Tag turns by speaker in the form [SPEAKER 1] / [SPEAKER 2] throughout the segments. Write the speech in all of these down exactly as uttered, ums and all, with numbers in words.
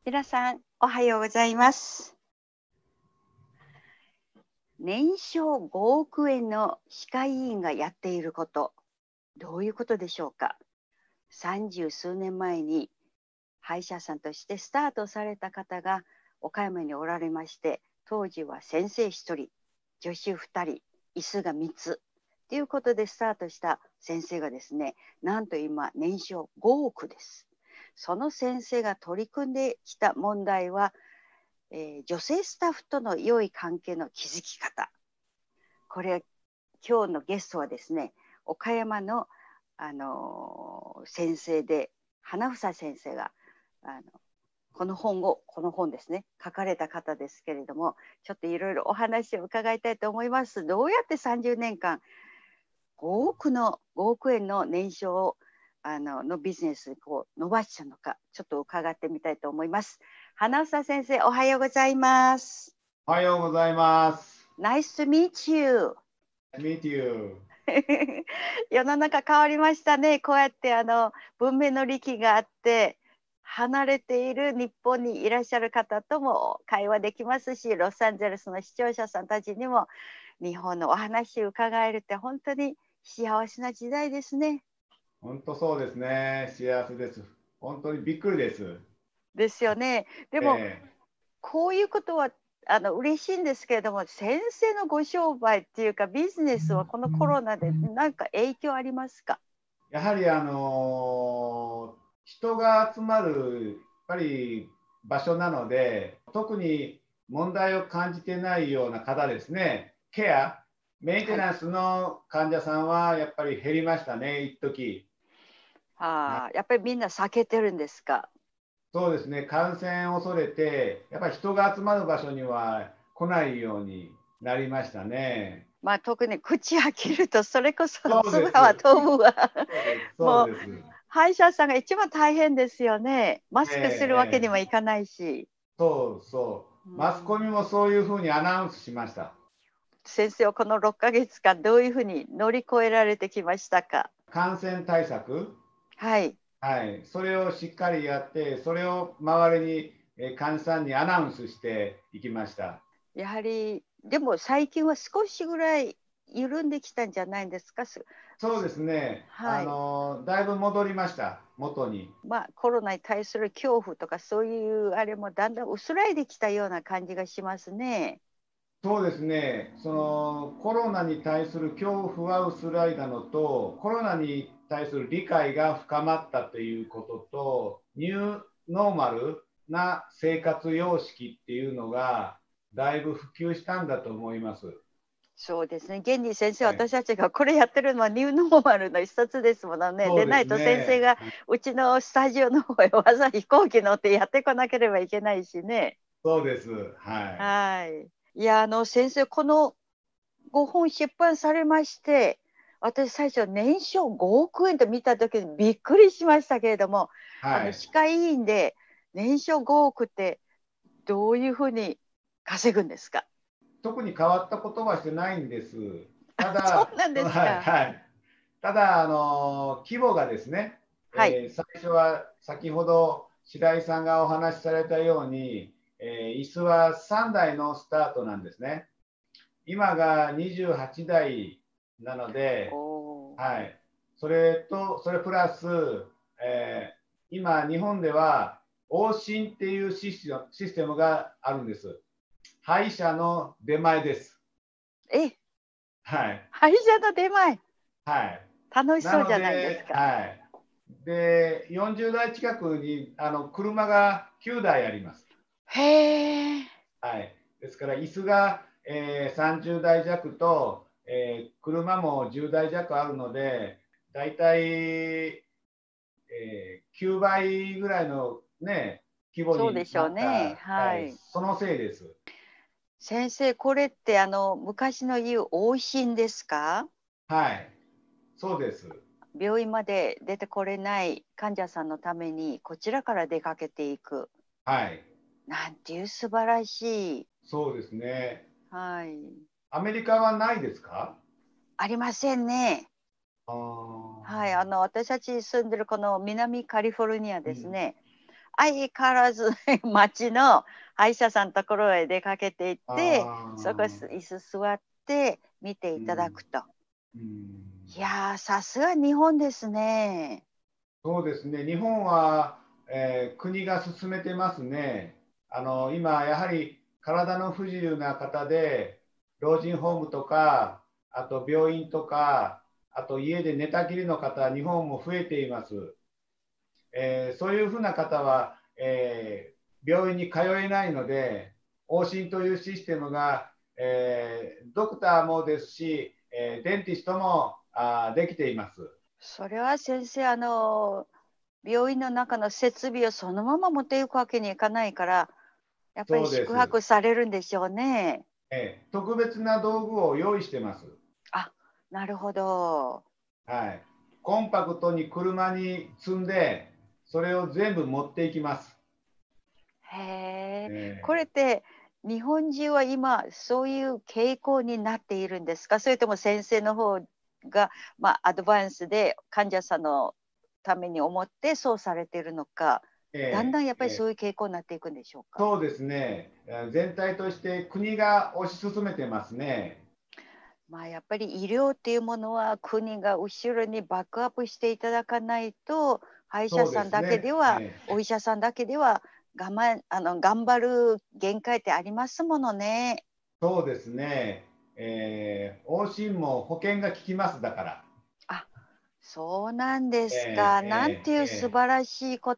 [SPEAKER 1] 皆さん、おはようございます。年商ごおくえんの歯科医院がやっていること、どういうことでしょうか。三十数年前に歯医者さんとしてスタートされた方が岡山におられまして、当時は先生ひとり、助手ふたり、椅子がみっつということでスタートした先生がですね、なんと今年商ごおくです。その先生が取り組んできた問題は、えー女性スタッフとの良い関係の築き方。これ、今日のゲストはですね、岡山の、あのー先生で、花房先生があのこの本を、この本ですね、書かれた方ですけれども、ちょっといろいろお話を伺いたいと思います。どうやってさんじゅうねんかん、ごおくの、ごおくえんの年商をあののビジネスにこう伸ばしたのか、ちょっと伺ってみたいと思います。花房先生、おはようございます。
[SPEAKER 2] おはようございます。
[SPEAKER 1] Nice to meet you.
[SPEAKER 2] Meet you.
[SPEAKER 1] 世の中変わりましたね。こうやってあの文明の利器があって離れている日本にいらっしゃる方とも会話できますし、ロサンゼルスの視聴者さんたちにも日本のお話を伺えるって本当に幸せな時代ですね。
[SPEAKER 2] 本当そうですね。幸せです。本当にびっくりです。
[SPEAKER 1] ですよね。でも
[SPEAKER 2] え
[SPEAKER 1] こういうことはあの嬉しいんですけれども、先生のご商売っていうかビジネスはこのコロナで何か影響ありますか？
[SPEAKER 2] ーやはりあのー人が集まるやっぱり場所なので、特に問題を感じてないような方ですね。ケア、メンテ
[SPEAKER 1] はい。
[SPEAKER 2] ナンスの患者さんはやっぱり減りましたね、一時。はい、
[SPEAKER 1] ああ、やっぱりみんな避けてるんですか？
[SPEAKER 2] そうですね。感染を恐れて、やっぱり人が集まる場所には来ないようになりましたね。
[SPEAKER 1] まあ、特に口開けるとそれこそ
[SPEAKER 2] そうです。
[SPEAKER 1] 唾は飛ぶわ。
[SPEAKER 2] そうです。
[SPEAKER 1] もう
[SPEAKER 2] そうです。
[SPEAKER 1] 歯医者さんが一番大変ですよね。マ
[SPEAKER 2] え
[SPEAKER 1] スクするわけにも
[SPEAKER 2] え、ええ、
[SPEAKER 1] いかないし。
[SPEAKER 2] そうそう。マス
[SPEAKER 1] うん、
[SPEAKER 2] コミもそういうふうにアナウンスしました。
[SPEAKER 1] 先生はこのろっかげつかんどういうふうに乗り越えられてきましたか？
[SPEAKER 2] 感染対策、
[SPEAKER 1] はい。
[SPEAKER 2] はい、それをしっかりやって、それを周りに、えー患者さんにアナウンスしていきました。
[SPEAKER 1] やはりでも最近は少しぐらい緩んできたんじゃないんですか？す
[SPEAKER 2] そうですね。あ
[SPEAKER 1] はい。
[SPEAKER 2] の、だいぶ戻りました。元に。
[SPEAKER 1] まあ、コロナに対する恐怖とかそういうあれもだんだん薄らいできたような感じがしますね。
[SPEAKER 2] そうですね、そのコロナに対する恐怖は薄らいだのと、コロナに対する理解が深まったということと、ニューノーマルな生活様式っていうのがだいぶ普及したんだと思います。
[SPEAKER 1] そうですね。現に先生、
[SPEAKER 2] はい、
[SPEAKER 1] 私たちがこれやってるのはニューノーマルの一冊ですものね。
[SPEAKER 2] そうです
[SPEAKER 1] でないと先生
[SPEAKER 2] ね。
[SPEAKER 1] がうちのスタジオの方へわざ飛行機乗ってやってこなければいけないしね。
[SPEAKER 2] そうです。はい。
[SPEAKER 1] はい。いや、あの先生、このごほん出版されまして、私最初年商ごおくえんと見た時にびっくりしましたけれども、あ
[SPEAKER 2] はい。
[SPEAKER 1] の歯科医院で年商ごおくってどういうふうに稼ぐんですか？
[SPEAKER 2] 特に変わったことはしてないんです。ただ、
[SPEAKER 1] そうなん
[SPEAKER 2] そのはい、
[SPEAKER 1] ですか。
[SPEAKER 2] はい。ただ、あの規模がですね、
[SPEAKER 1] はい。
[SPEAKER 2] えー最初は先ほど白井さんがお話しされたように、えー椅子はさんだいのスタートなんですね。今がにじゅうはちだいなの
[SPEAKER 1] お
[SPEAKER 2] で、
[SPEAKER 1] お。
[SPEAKER 2] はい、それと、それプラス、えー今、日本では往診っていうシステムシステムがあるんです。歯医者の出前です。
[SPEAKER 1] え、
[SPEAKER 2] はい。
[SPEAKER 1] 会社の出前、
[SPEAKER 2] はい。
[SPEAKER 1] 楽し
[SPEAKER 2] な
[SPEAKER 1] そうじゃないで
[SPEAKER 2] ので、
[SPEAKER 1] すか。
[SPEAKER 2] はい。で、よんじゅうだい近くにあの車がきゅうだいあります。
[SPEAKER 1] へえ。
[SPEAKER 2] はい。ですから、椅子が、えーさんじゅうだい弱と、えー車もじゅうだい弱あるので、だいたい、えーきゅうばいぐらいの、ね、規模
[SPEAKER 1] そうでしょう
[SPEAKER 2] になった、
[SPEAKER 1] ね。
[SPEAKER 2] はい、
[SPEAKER 1] はい。
[SPEAKER 2] そのせいです。
[SPEAKER 1] 先生、これってあの昔の言う往診ですか？
[SPEAKER 2] はい。そうです。
[SPEAKER 1] 病院まで出てこれない患者さんのためにこちらから出かけていく。
[SPEAKER 2] はい。
[SPEAKER 1] なんていう素晴らしい。
[SPEAKER 2] そうですね。
[SPEAKER 1] はい。
[SPEAKER 2] アメリカはないですか？
[SPEAKER 1] ありませんね。
[SPEAKER 2] ああ、
[SPEAKER 1] はい。あの私たち住んでるこの南カリフォルニア
[SPEAKER 2] うん。
[SPEAKER 1] ですね。 相変わらず町の歯医者さんのところへ出かけていって、そこ椅子座って見ていただくと。
[SPEAKER 2] うんうん、
[SPEAKER 1] いやー、さすが日本ですね。
[SPEAKER 2] そうですね、日本は、えー国が進めてますね。あの今、やはり体の不自由な方で、老人ホームとか、あと病院とか、あと家で寝たきりの方、日本も増えています。えーそういうふうな方は、えー病院に通えないので、往診というシステムが、えードクターもですし、えーデンティストもあできています。
[SPEAKER 1] それは先生、あの、病院の中の設備をそのまま持っていくわけにいかないから、やっぱり
[SPEAKER 2] そうです。
[SPEAKER 1] 宿泊されるんでしょうね。
[SPEAKER 2] えー特別な道具を用意してます。
[SPEAKER 1] あ、なるほど。
[SPEAKER 2] はい。コンパクトに車に積んで、それを全部持っていきます。
[SPEAKER 1] へえ、これ
[SPEAKER 2] え
[SPEAKER 1] って日本中は今そういう傾向になっているんですか？それとも先生の方が、まあ、アドバンスで患者さんのために思ってそうされているのか、
[SPEAKER 2] ー
[SPEAKER 1] だんだんやっぱり
[SPEAKER 2] えー
[SPEAKER 1] そういう傾向になっていくんでしょうか？
[SPEAKER 2] そうですね。全体として国が推し進めてますね。
[SPEAKER 1] まあ、やっぱり医療っていうものは国が後ろにバックアップしていただかないと、歯医者
[SPEAKER 2] そうで
[SPEAKER 1] さんだけで
[SPEAKER 2] すね。
[SPEAKER 1] は、
[SPEAKER 2] え
[SPEAKER 1] お医者さんだけでは我慢、あの、頑張る限界ってありますものね。
[SPEAKER 2] そうですね。えー往診も保険が効きますだから。
[SPEAKER 1] あ、そうなんです
[SPEAKER 2] え
[SPEAKER 1] か。なんていう素
[SPEAKER 2] ーえ
[SPEAKER 1] 晴らしいこと。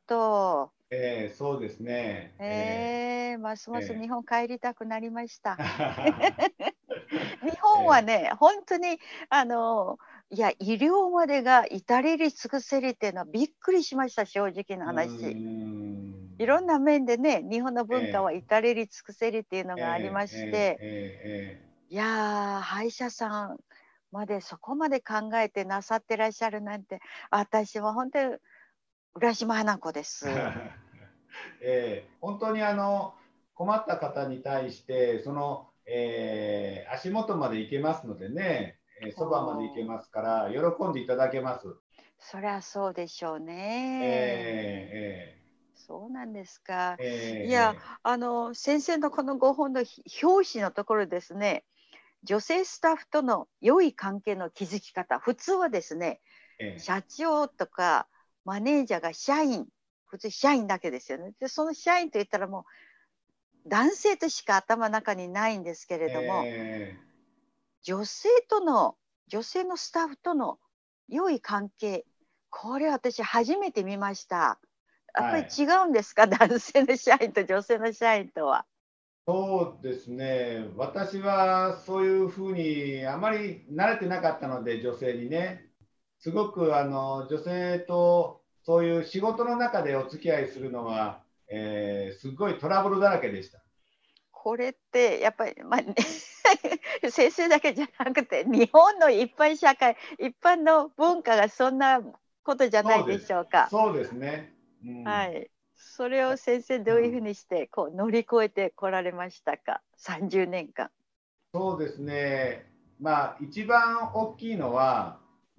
[SPEAKER 2] ーえーえーそうですね。え
[SPEAKER 1] ええ、ます
[SPEAKER 2] ー
[SPEAKER 1] ます日
[SPEAKER 2] え
[SPEAKER 1] 本帰りたくなりました。
[SPEAKER 2] ー
[SPEAKER 1] 日本は
[SPEAKER 2] え
[SPEAKER 1] ね、本当にあの、いや、医療までが至れり尽くせりっていうのはびっくりしました、正直な
[SPEAKER 2] ーうー
[SPEAKER 1] 話。
[SPEAKER 2] ん
[SPEAKER 1] いろんな面でね、日本の文化は
[SPEAKER 2] え
[SPEAKER 1] 至れり尽くせりっていうの
[SPEAKER 2] ー
[SPEAKER 1] がありま
[SPEAKER 2] えーえー
[SPEAKER 1] して、
[SPEAKER 2] えーえ
[SPEAKER 1] いやー、歯医者さんまでそこまで考えてなさってらっしゃるなんて、私は本当に浦島花子です。
[SPEAKER 2] ーえー本当にあの困った方に対してその、えー足元まで行けますのでね、えーそばまで行け
[SPEAKER 1] おー、
[SPEAKER 2] ますから喜んでいただけます。
[SPEAKER 1] そりゃそうでしょうね。
[SPEAKER 2] え
[SPEAKER 1] そうなんですか。
[SPEAKER 2] ーえー
[SPEAKER 1] いや、
[SPEAKER 2] え
[SPEAKER 1] あの、先生のこのご本のひ表紙のところですね、女性スタッフとの良い関係の築き方。普通はですね、
[SPEAKER 2] ーえ
[SPEAKER 1] 社長とかマネージャーが社員、普通社員だけですよね。で、その社員といったらもう男性としか頭の中にないんですけれ
[SPEAKER 2] ー
[SPEAKER 1] ども、
[SPEAKER 2] えー
[SPEAKER 1] 女性との、女性のスタッフとの良い関係、これ私初めて見ました。やっぱり
[SPEAKER 2] はい。
[SPEAKER 1] 違うんですか？男性の社員と女性の社員とは。
[SPEAKER 2] そうですね。私はそういうふうにあまり慣れてなかったので、女性にね。すごくあの女性とそういう仕事の中でお付き合いするのは、えーすごいトラブルだらけでした。
[SPEAKER 1] これってやっぱり、まあね、先生だけじゃなくて、日本の一般社会、一般の文化がそんなことじゃないで
[SPEAKER 2] そうです。
[SPEAKER 1] しょうか。
[SPEAKER 2] そうですね。うん。
[SPEAKER 1] はい。それを先生どういうふう
[SPEAKER 2] うん、
[SPEAKER 1] にしてこう乗り越えてこられましたか？さんじゅうねんかん。
[SPEAKER 2] そうですね。まあ、一番大きいのは、うん、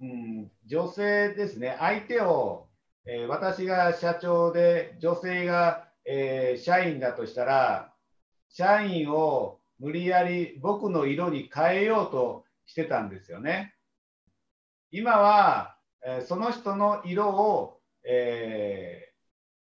[SPEAKER 2] 女性ですね。相手を、えー私が社長で、女性が、えー社員だとしたら、社員を無理やり僕の色に変えようとしてたんですよね。今は、えーその人の色を、えー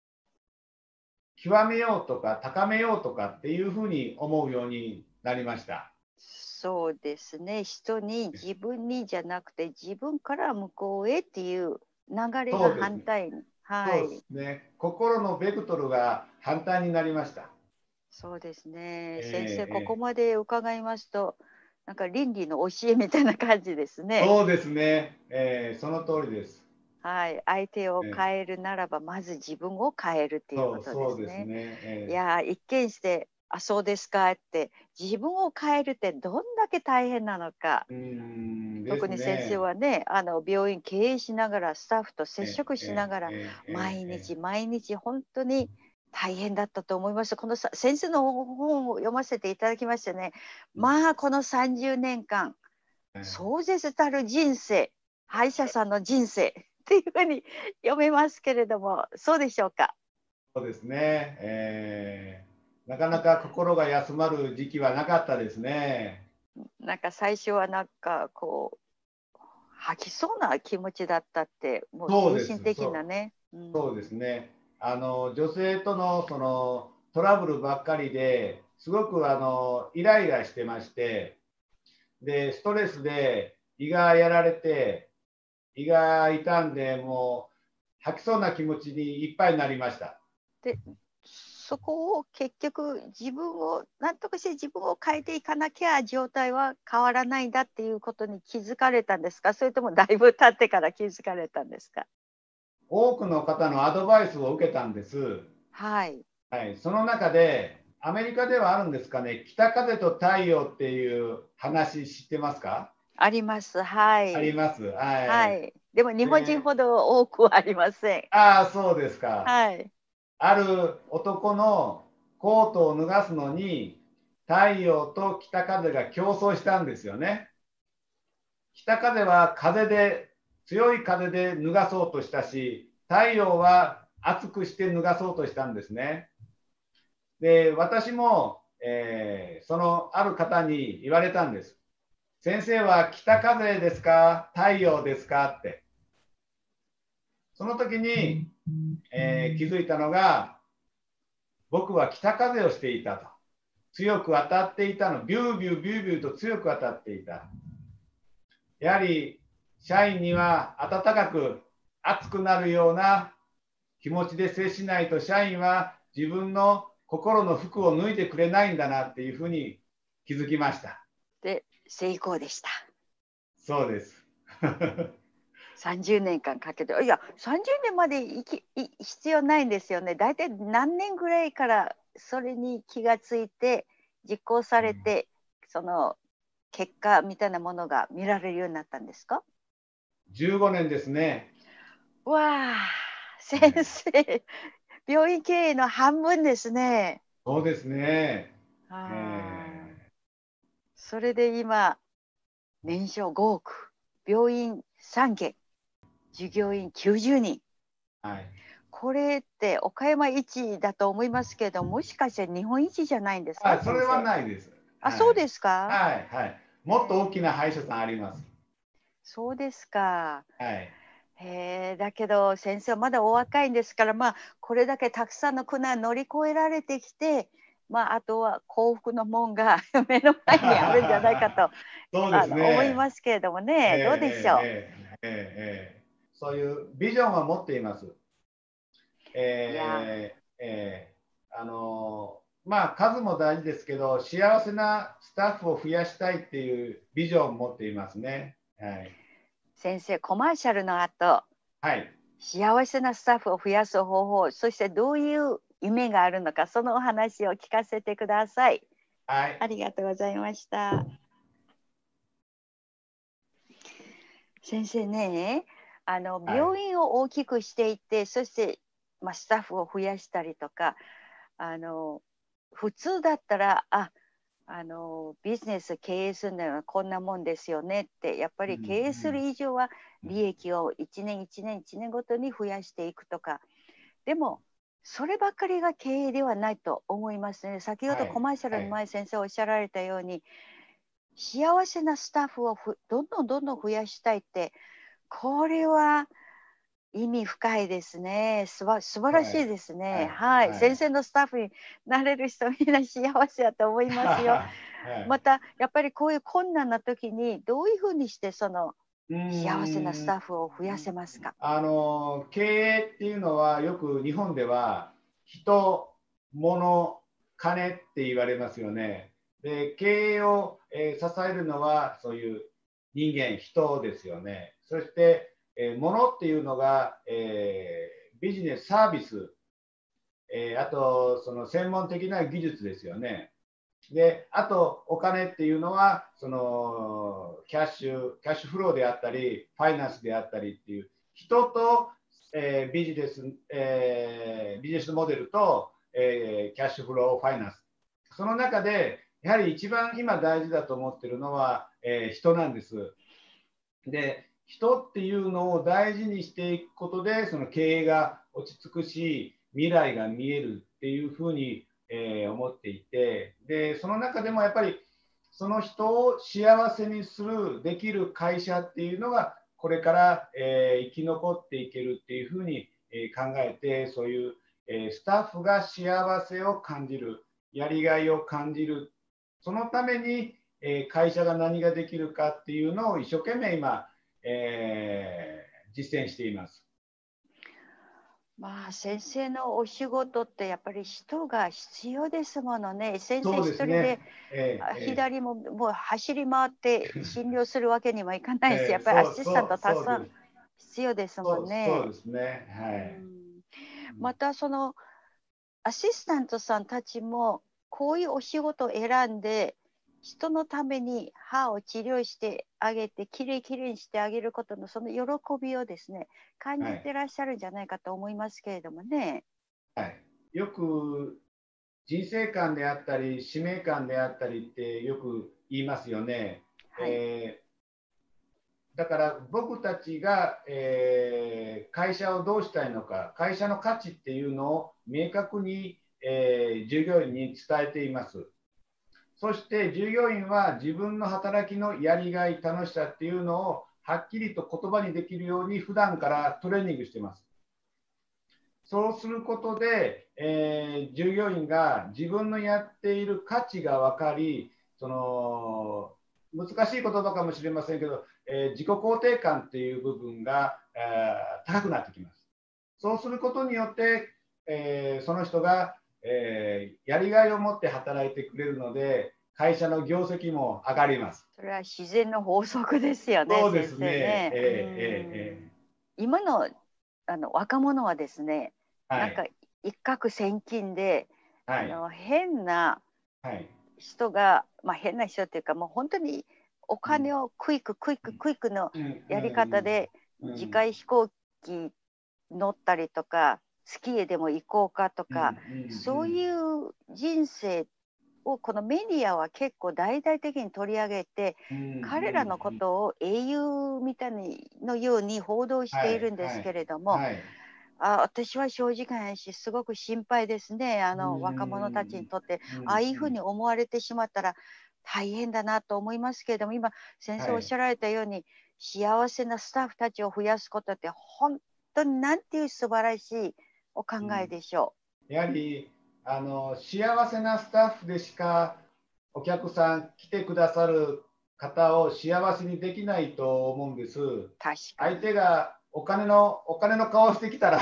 [SPEAKER 2] 極めようとか高めようとかっていうふうに思うようになりました。
[SPEAKER 1] そうですね。人に自分にじゃなくて自分から向こうへっていう流れが
[SPEAKER 2] そうですね。
[SPEAKER 1] 反対に。は
[SPEAKER 2] そうで
[SPEAKER 1] い。
[SPEAKER 2] すね。心のベクトルが反対になりました。
[SPEAKER 1] そうですね。先生、ここ
[SPEAKER 2] えーえ
[SPEAKER 1] まで伺いますと、なんか倫理の教えみたいな感じですね。
[SPEAKER 2] ーそうですね、えーその通りです。
[SPEAKER 1] はい。相手を
[SPEAKER 2] えー
[SPEAKER 1] 変えるならば、まず自分を変えるっていう
[SPEAKER 2] そう、
[SPEAKER 1] ことで
[SPEAKER 2] そうです
[SPEAKER 1] すね。
[SPEAKER 2] ね。え
[SPEAKER 1] いやー、一見して、あ、そうですかって、自分を変えるってどんだけ大変なのか。
[SPEAKER 2] ーうーんです
[SPEAKER 1] 特に先生
[SPEAKER 2] ね。
[SPEAKER 1] はね、あの病院経営しながら、スタッフと接
[SPEAKER 2] え
[SPEAKER 1] 触しながら、
[SPEAKER 2] ええ
[SPEAKER 1] 毎
[SPEAKER 2] ええ
[SPEAKER 1] 日毎日本当に大変だったと思います。このさ先生の本を読ませていただきましてね、まあこのさんじゅうねんかん、
[SPEAKER 2] ええ
[SPEAKER 1] 壮絶たる人生、歯医者さんの人生っていうふうに読めますけれども、そうでしょうか。
[SPEAKER 2] そうですね、えー、なかなか心が休まる時期はなかったですね。
[SPEAKER 1] なんか最初はなんかこう吐きそうな気持ちだったって、もう
[SPEAKER 2] そうです、
[SPEAKER 1] 精神的な
[SPEAKER 2] そう、
[SPEAKER 1] ね。う
[SPEAKER 2] そうです
[SPEAKER 1] ん、
[SPEAKER 2] ね。あの女性とのそのトラブルばっかりですごくあのイライラしてまして、でストレスで胃がやられて、胃が痛んで、もう吐きそうな気持ちにいっぱいになりました。
[SPEAKER 1] で、そこを結局自分を何とかして自分を変えていかなきゃ状態は変わらないんだっていうことに気づかれたんですか？それともだいぶ経ってから気づかれたんですか？
[SPEAKER 2] 多くの方のアドバイスを受けたんです。
[SPEAKER 1] はい。
[SPEAKER 2] はい、その中でアメリカではあるんですかね、北風と太陽っていう話知ってますか？
[SPEAKER 1] あります。はい。
[SPEAKER 2] あります。はい。
[SPEAKER 1] はい。でも日本人
[SPEAKER 2] で、
[SPEAKER 1] ほど多くはありません。
[SPEAKER 2] ああ、そうですか。
[SPEAKER 1] はい。
[SPEAKER 2] ある男のコートを脱がすのに、太陽と北風が競争したんですよね。北風は風で、強い風で脱がそうとしたし、太陽は熱くして脱がそうとしたんですね。で、私も、えーそのある方に言われたんです。先生は北風ですか太陽ですかって。その時に、えー気づいたのが、僕は北風をしていたと。強く当たっていたの。ビュービュービュービューと強く当たっていた。やはり社員には温かく熱くなるような気持ちで接しないと、社員は自分の心の服を脱いでくれないんだなっていうふうに気づきました。
[SPEAKER 1] で、成功でした。
[SPEAKER 2] そうです。
[SPEAKER 1] さんじゅうねんかんかけて、いや、さんじゅうねんまで生きい必要ないんですよね。だいたい何年ぐらいからそれに気がついて実行されて、その結果みたいなものが見られるようになったんですか？
[SPEAKER 2] じゅうごねんですね。
[SPEAKER 1] わあ、先
[SPEAKER 2] はい、
[SPEAKER 1] 生、病院経営の半分ですね。
[SPEAKER 2] そうですね。
[SPEAKER 1] ああ、
[SPEAKER 2] え
[SPEAKER 1] それで今、年商ごおく、病院さんけん、従業員きゅうじゅうにん。
[SPEAKER 2] ーはい。
[SPEAKER 1] これって岡山一だと思いますけど、もしかして日本一じゃないんですか、
[SPEAKER 2] あ、それは
[SPEAKER 1] 先生。
[SPEAKER 2] ないです。
[SPEAKER 1] あ、
[SPEAKER 2] はい。
[SPEAKER 1] そうですか。
[SPEAKER 2] はい。はい。
[SPEAKER 1] へ
[SPEAKER 2] もっと大きな
[SPEAKER 1] え、
[SPEAKER 2] 歯医者さんあります。
[SPEAKER 1] そうですか。
[SPEAKER 2] はい。
[SPEAKER 1] へえ、だけど先生はまだお若いんですから、まあ、これだけたくさんの苦難乗り越えられてきて、まあ、あとは幸福の門が目の前にあるんじゃないかと、
[SPEAKER 2] そうです
[SPEAKER 1] あの、思い
[SPEAKER 2] ね。
[SPEAKER 1] ますけれども
[SPEAKER 2] ええ
[SPEAKER 1] ね、どうでしょ
[SPEAKER 2] えええええええそういうビジョンは持っています。
[SPEAKER 1] う。いや、
[SPEAKER 2] えーえーあのーまあ数も大事ですけど、幸せなスタッフを増やしたいっていうビジョンを持っていますね。はい。
[SPEAKER 1] 先生、コマーシャルの後、
[SPEAKER 2] はい。
[SPEAKER 1] 幸せなスタッフを増やす方法、そしてどういう夢があるのか、そのお話を聞かせてください。
[SPEAKER 2] はい。
[SPEAKER 1] ありがとうございました。先生ね、あの
[SPEAKER 2] はい。
[SPEAKER 1] 病院を大きくしていって、そして、まあ、スタッフを増やしたりとか、あの普通だったら、あ、あのビジネス経営するのはこんなもんですよねって、やっぱ
[SPEAKER 2] うんう
[SPEAKER 1] り経営する
[SPEAKER 2] ん
[SPEAKER 1] 以上は
[SPEAKER 2] うん。
[SPEAKER 1] 利益をいちねんいちねんいちねんごとに増やしていくとか、でもそればっかりが経営ではないと思いますね。先ほ
[SPEAKER 2] はい。
[SPEAKER 1] どコマーシャルの
[SPEAKER 2] はい。
[SPEAKER 1] 前先生おっしゃられたように、幸せなスタッフをふどんどんどんどん増やしたいって、これは意味深いですね。すば素晴らしい
[SPEAKER 2] はい。
[SPEAKER 1] ですね。
[SPEAKER 2] はい。
[SPEAKER 1] はい。
[SPEAKER 2] はい。
[SPEAKER 1] 先生のスタッフになれる人みんな幸せだと思いますよ。
[SPEAKER 2] はい。
[SPEAKER 1] またやっぱりこういう困難な時にどういうふうにしてその
[SPEAKER 2] うー
[SPEAKER 1] 幸せなス
[SPEAKER 2] ん。
[SPEAKER 1] タッフを増やせますか？
[SPEAKER 2] あの経営っていうのはよく日本では人、物、金って言われますよね。で、経営を、えー支えるのはそういう人間、人ですよね。そして、えー物っていうのが、えービジネス、サービス、えーあとその専門的な技術ですよね。で、あとお金っていうのはそのキャッシュ、キャッシュフローであったり、ファイナンスであったりっていう人と、えービジネス、えービジネスモデルと、えーキャッシュフロー、ファイナンス。その中でやはり一番今大事だと思ってるのは、えー人なんです。で、人っていうのを大事にしていくことで、その経営が落ち着くし、 未来が見えるっていうふうに、えー思っていて、でその中でもやっぱりその人を幸せにするできる会社っていうのがこれから、えー生き残っていけるっていうふうに、えー考えて、そういう、えースタッフが幸せを感じる、やりがいを感じる、そのために、えー会社が何ができるかっていうのを一生懸命今、えー実践しています。
[SPEAKER 1] まあ、先生のお仕事ってやっぱり人が必要ですものね。先生
[SPEAKER 2] そう
[SPEAKER 1] 一人で
[SPEAKER 2] ですね。え
[SPEAKER 1] あ
[SPEAKER 2] ーえ
[SPEAKER 1] 左ももう走り回って診療するわけにはいかないし、やっぱりア
[SPEAKER 2] ーえーそう
[SPEAKER 1] シスタント
[SPEAKER 2] そう
[SPEAKER 1] たくさん
[SPEAKER 2] そうです。
[SPEAKER 1] 必要ですも
[SPEAKER 2] そうそう
[SPEAKER 1] んね。
[SPEAKER 2] ですね。は
[SPEAKER 1] う
[SPEAKER 2] い。
[SPEAKER 1] ん、またそのアシスタントさんたちもこういうお仕事を選んで人のために歯を治療してあげてきれいきれいにしてあげることのその喜びをですね感じ
[SPEAKER 2] はい。
[SPEAKER 1] てらっしゃるんじゃないかと思いますけれどもね。
[SPEAKER 2] はい。よく人生観であったり、使命感であったりってよく言いますよね。
[SPEAKER 1] はい。
[SPEAKER 2] えーだから僕たちが、えー会社をどうしたいのか、会社の価値っていうのを明確に、えー従業員に伝えています。そして従業員は自分の働きのやりがい、楽しさっていうのをはっきりと言葉にできるように普段からトレーニングしています。そうすることで、えー従業員が自分のやっている価値が分かり、その難しい言葉かもしれませんけど、えー自己肯定感っていう部分が、えー高くなってきます。そうすることによって、えーその人が、えーやりがいを持って働いてくれるので、会社の業績も上がります。
[SPEAKER 1] それは自然の法則ですよね、先
[SPEAKER 2] そうですね。
[SPEAKER 1] 生ね。う
[SPEAKER 2] えーえー
[SPEAKER 1] ん。
[SPEAKER 2] え
[SPEAKER 1] 今の、あの若者はですね、
[SPEAKER 2] ーはい。
[SPEAKER 1] なんか一攫千金で、
[SPEAKER 2] はい。
[SPEAKER 1] あの変な
[SPEAKER 2] はい。
[SPEAKER 1] 人が、まあ、変な人っていうかもう本当にお
[SPEAKER 2] うん。
[SPEAKER 1] 金をクイッククイッククイックの
[SPEAKER 2] うん。
[SPEAKER 1] やり方で
[SPEAKER 2] うん。う
[SPEAKER 1] 自
[SPEAKER 2] ん。
[SPEAKER 1] 家飛行機乗ったりとか月へでも行こうかと
[SPEAKER 2] うん。う
[SPEAKER 1] かそう
[SPEAKER 2] ん。
[SPEAKER 1] いう人生をこのメディアは結構大々的に取り上げて
[SPEAKER 2] うん。うん。
[SPEAKER 1] 彼らのこ
[SPEAKER 2] うん。
[SPEAKER 1] とを英雄みたいにのように報道し
[SPEAKER 2] はい。
[SPEAKER 1] ているんです
[SPEAKER 2] はい。
[SPEAKER 1] けれども、
[SPEAKER 2] はい。
[SPEAKER 1] あ、私は正直な話すごく心配ですね。あ
[SPEAKER 2] う
[SPEAKER 1] の若者たちに
[SPEAKER 2] ん。
[SPEAKER 1] とって
[SPEAKER 2] うん。
[SPEAKER 1] ああいうふう
[SPEAKER 2] うん。
[SPEAKER 1] に思われてしまったら大変だなと思いますけれども、今先
[SPEAKER 2] はい。
[SPEAKER 1] 生おっしゃられたように幸せなスタッフたちを増やすことって本当になんていう素晴らしいお考
[SPEAKER 2] うん。
[SPEAKER 1] えでしょ
[SPEAKER 2] やはり、あの、幸せなスタッフでしかお客さん来てくださる方を幸せにできないと思うんです。
[SPEAKER 1] う。確か
[SPEAKER 2] 相
[SPEAKER 1] に。
[SPEAKER 2] 手がお金の、お金の顔してきたら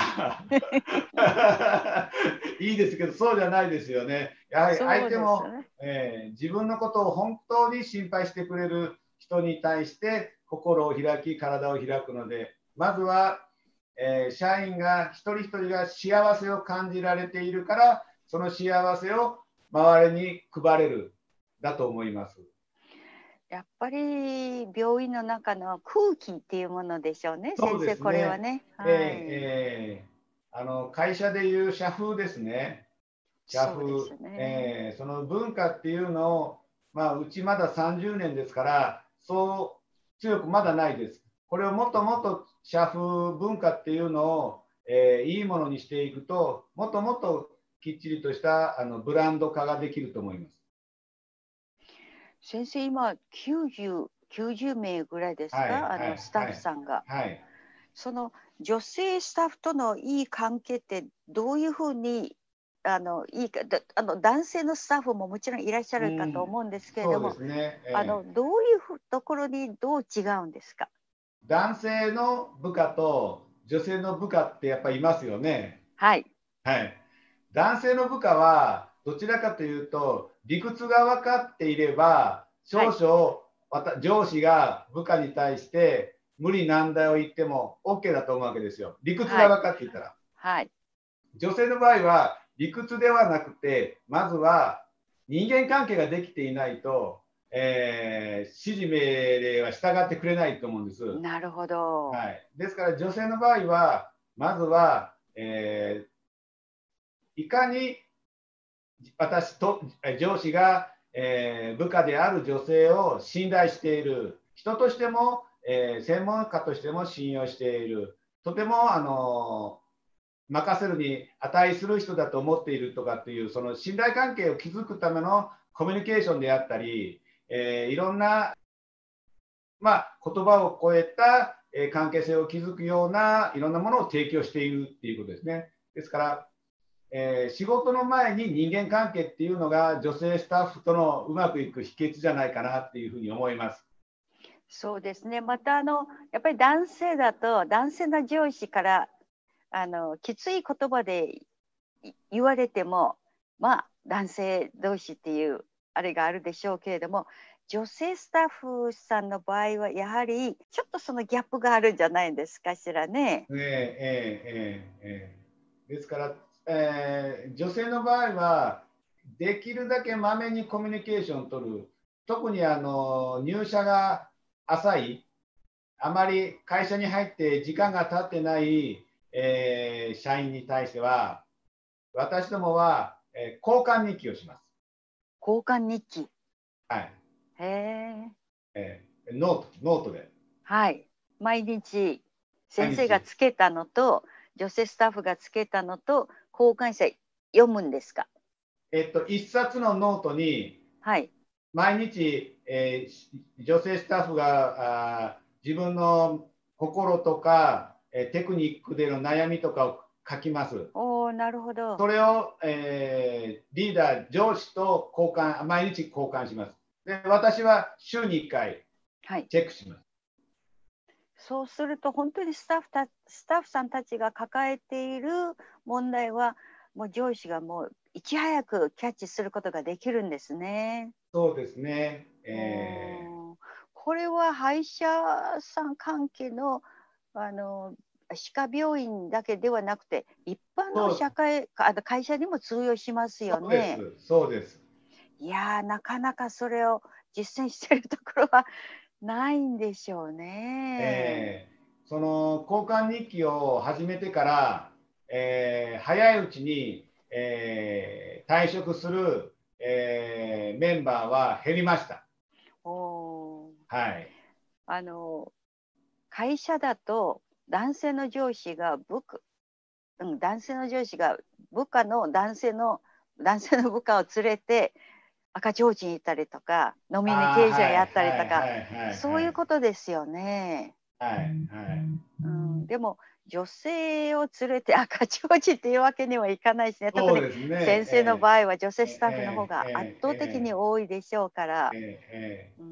[SPEAKER 2] いいですけど、そうじゃないですよね。やはり相
[SPEAKER 1] そう
[SPEAKER 2] 手も、
[SPEAKER 1] ですね。
[SPEAKER 2] えー自分のことを本当に心配してくれる人に対して心を開き、体を開くので、まずは、えー社員が一人一人が幸せを感じられているから、その幸せを周りに配れる、だと思います。
[SPEAKER 1] やっぱり病院の中の空気っていうものでしょうね、
[SPEAKER 2] そうで
[SPEAKER 1] 先生、これは
[SPEAKER 2] すね。
[SPEAKER 1] ね。
[SPEAKER 2] えー
[SPEAKER 1] はい。
[SPEAKER 2] えーあの会社でいう社風ですね。社風、
[SPEAKER 1] そうですね。
[SPEAKER 2] えーその文化っていうのを、まあ、うちまださんじゅうねんですから、そう強くまだないです。これをもっともっと社風文化っていうのを、えーいいものにしていくと、もっともっときっちりとしたあのブランド化ができると思います。
[SPEAKER 1] 先生、今きゅうじゅう、きゅうじゅう名ぐらいです
[SPEAKER 2] はい、
[SPEAKER 1] か、あ
[SPEAKER 2] はい、
[SPEAKER 1] のスタッフ
[SPEAKER 2] はい、
[SPEAKER 1] さんが。
[SPEAKER 2] はい。
[SPEAKER 1] その女性スタッフとのいい関係ってどういうふうにあのいいか、だあの男性のスタッフももちろんいらっしゃ
[SPEAKER 2] う
[SPEAKER 1] るかと
[SPEAKER 2] ん、
[SPEAKER 1] 思うんですけれども、
[SPEAKER 2] そうですね。
[SPEAKER 1] あの
[SPEAKER 2] えー
[SPEAKER 1] どういうふところにどう違うんですか？
[SPEAKER 2] 男性の部下と女性の部下ってやっぱりいますよね。
[SPEAKER 1] はい。
[SPEAKER 2] はい。男性の部下はどちらかというと理屈が分かっていれば少
[SPEAKER 1] はい。
[SPEAKER 2] 々また上司が部下に対して無理難題を言っても OK だと思うわけですよ。理屈
[SPEAKER 1] はい。
[SPEAKER 2] が分かっていたら。
[SPEAKER 1] はい。
[SPEAKER 2] 女性の場合は理屈ではなくてまずは人間関係ができていないと、えー指示命令は従ってくれないと思うんです。
[SPEAKER 1] なるほど。
[SPEAKER 2] はい、ですから女性の場合はまずは、えーいかに私と上司が、えー部下である女性を信頼している人としても、えー専門家としても信用しているとてもあの任せるに値する人だと思っているとかっていう、その信頼関係を築くためのコミュニケーションであったり、えー、いろんな、まあ、言葉を超えた関係性を築くようないろんなものを提供しているっていうことですね。ですから、えー、仕事の前に人間関係っていうのが女性スタッフとのうまくいく秘訣じゃないかなっていうふうに思います。
[SPEAKER 1] そうですね。またあのやっぱり男性だと男性の上司からあのきつい言葉で言われても、まあ男性同士っていうあれがあるでしょうけれども、女性スタッフさんの場合はやはりちょっとそのギャップがあるんじゃないですかしらね。
[SPEAKER 2] えー、えー、えー、えー、ですから、えー、女性の場合はできるだけまめにコミュニケーションを取る。特にあの入社が浅い、あまり会社に入って時間が経ってない、えー、社員に対しては、私どもは、えー、交換日記をします。
[SPEAKER 1] 交換日記。
[SPEAKER 2] はい。
[SPEAKER 1] へえ。
[SPEAKER 2] えー、ノート、ノートで。
[SPEAKER 1] はい。毎日先生が
[SPEAKER 2] 毎日。
[SPEAKER 1] つけたのと女性スタッフがつけたのと交換して読むんですか？
[SPEAKER 2] えっと、一冊のノートに、
[SPEAKER 1] はい。
[SPEAKER 2] 毎日、えー、女性スタッフがあ自分の心とか、えー、テクニックでの悩みとかを書きます。
[SPEAKER 1] おお、なるほど。
[SPEAKER 2] それを、えー、リーダー、上司と交換、毎日交換します。で、私は週にいっかいチェックします。はい、
[SPEAKER 1] そうすると本当にスタッフたスタッフさんたちが抱えている問題はもう上司がもういち早くキャッチすることができるんですね。
[SPEAKER 2] そうですね。えー、
[SPEAKER 1] これは歯医者さん関係のあの歯科病院だけではなくて一般の社会あの会社にも通用しますよね。
[SPEAKER 2] そうです。そうです。
[SPEAKER 1] いやー、なかなかそれを実践しているところはないんでしょうね。
[SPEAKER 2] えー、その交換日記を始めてから、えー、早いうちに、えー、退職する、えー、メンバーは減りました。
[SPEAKER 1] お
[SPEAKER 2] はい。
[SPEAKER 1] あの会社だと男性の上司が部下、うん、男性の上司が部下の男性の男性の部下を連れて赤ちょうちん行ったりとか飲みニケーションやったりとか、そういうことですよね。
[SPEAKER 2] はいはい、
[SPEAKER 1] うん、でも女性を連れて赤ちょうちんっていうわけにはいかないしね。特に先生の場合は女性スタッフの方が圧倒的に多いでしょうから。うん、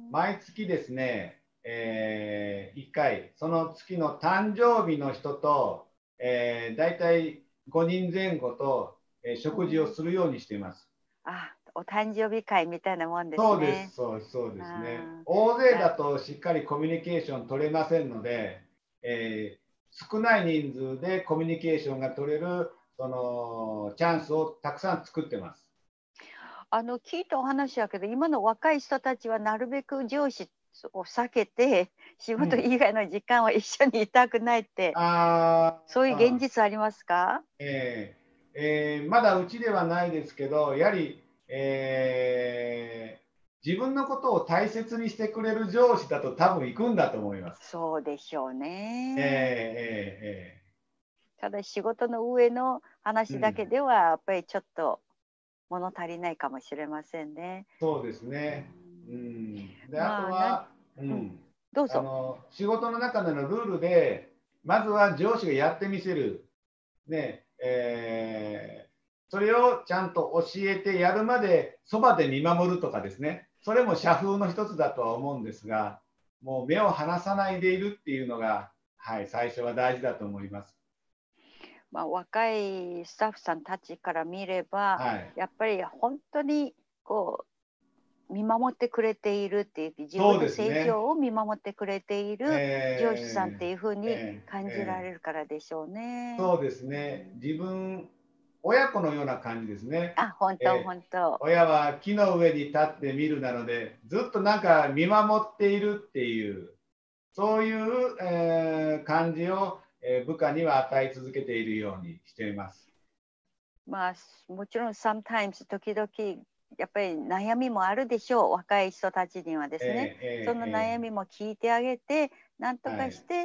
[SPEAKER 2] 毎月ですね、えー、いっかいその月の誕生日の人と、えー、だいたいごにんぜん後と、えー、食事をするようにしています。
[SPEAKER 1] あ、お誕生日会みたいなもんですね。
[SPEAKER 2] そうです、そうそうですね。大勢だとしっかりコミュニケーション取れませんので、えー、少ない人数でコミュニケーションが取れるそのチャンスをたくさん作ってます。
[SPEAKER 1] あの聞いたお話やけど、今の若い人たちはなるべく上司を避けて仕事以外の時間は一緒にいたくないって、うん、あそういう現実ありますか？
[SPEAKER 2] えーえー、まだうちではないですけど、やはり、えー、自分のことを大切にしてくれる上司だと多分行くんだと思います。
[SPEAKER 1] そうでしょうね。
[SPEAKER 2] えーえーえ
[SPEAKER 1] ー、ただ仕事の上の話だけではやっぱりちょっと物足りないかもしれませんね。
[SPEAKER 2] そうですね。うん、で、あと
[SPEAKER 1] まあ、
[SPEAKER 2] は、うん、うん、
[SPEAKER 1] どうぞ。
[SPEAKER 2] あの仕事の中でのルールで、まずは上司がやってみせる。ねえー、それをちゃんと教えてやるまでそばで見守るとかですね、それも社風の一つだとは思うんですが、もう目を離さないでいるっていうのが、はい、最初は大事だと思います。
[SPEAKER 1] まあ、若いスタッフさんたちから見れば、はい、やっぱり本当にこう見守ってくれているっていう、自分の成長を見守ってくれている上司さんっていうふうに感じられるからでしょうね。
[SPEAKER 2] そうですね。自分親子のような感じですね。
[SPEAKER 1] あ、本当、本当。
[SPEAKER 2] 親は木の上に立って見るなので、ずっとなんか見守っているっていう、そういう、えー、感じを、えー、部下には与え続けているようにしています。
[SPEAKER 1] まあ、もちろん sometimes 時々やっぱり悩みもあるでしょう、若い人たちにはですね。えーえー、その悩みも聞いてあげて、なんとかして、はい、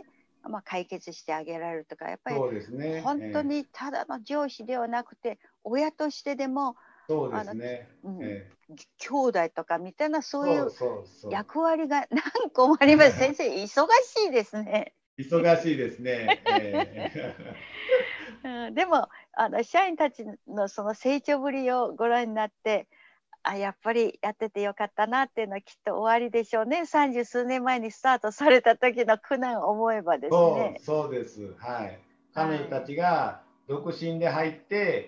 [SPEAKER 1] まあ、解決してあげられるとか、やっぱり
[SPEAKER 2] そうですね。
[SPEAKER 1] 本当
[SPEAKER 2] ええ
[SPEAKER 1] にただの上司ではなくて、親としてでも、
[SPEAKER 2] そうで
[SPEAKER 1] あの、
[SPEAKER 2] すね。
[SPEAKER 1] うん、
[SPEAKER 2] ええ
[SPEAKER 1] 兄弟とかみたいな、そうい
[SPEAKER 2] そう
[SPEAKER 1] う
[SPEAKER 2] そうそう。
[SPEAKER 1] 役割が何個もあります。先生、忙しいですね。
[SPEAKER 2] 忙しいですね。え
[SPEAKER 1] うん、でもあの社員たちのその成長ぶりをご覧になって、あ、やっぱりやっててよかったなっていうのはきっとおありでしょうね。三十数年前にスタートされた時の苦難を思えばです
[SPEAKER 2] そう、
[SPEAKER 1] ね。
[SPEAKER 2] そうです。はい。彼女た
[SPEAKER 1] はい。
[SPEAKER 2] ちが独身で入って、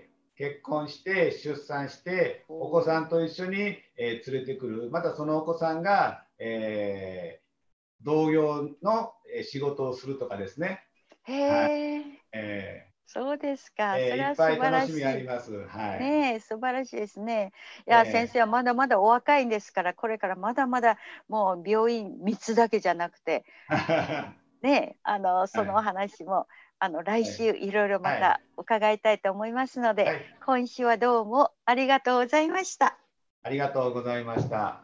[SPEAKER 2] 結婚して、出産して、
[SPEAKER 1] お
[SPEAKER 2] お子さん
[SPEAKER 1] ー
[SPEAKER 2] と一緒に、えー連れてくる。またそのお子さんが、えー同業のえー仕事をするとかですね。
[SPEAKER 1] へ
[SPEAKER 2] はい。
[SPEAKER 1] え、
[SPEAKER 2] え
[SPEAKER 1] そうですか。
[SPEAKER 2] ーえーいっ
[SPEAKER 1] それは素
[SPEAKER 2] ぱい楽し
[SPEAKER 1] 晴らしい。
[SPEAKER 2] みあります。はい。
[SPEAKER 1] ねえ、素晴らしいですね。いや、先
[SPEAKER 2] え
[SPEAKER 1] 生はまだまだお若いんですから、これからまだまだもう病院みっつだけじゃなくて、
[SPEAKER 2] ー
[SPEAKER 1] ね、あの、
[SPEAKER 2] はい。
[SPEAKER 1] そのお話も、あの、来
[SPEAKER 2] はい。
[SPEAKER 1] 週いろいろま
[SPEAKER 2] はい。
[SPEAKER 1] た伺いたいと思いますので、
[SPEAKER 2] はい。
[SPEAKER 1] 今週はどうもありがとうございました。
[SPEAKER 2] ありがとうございました。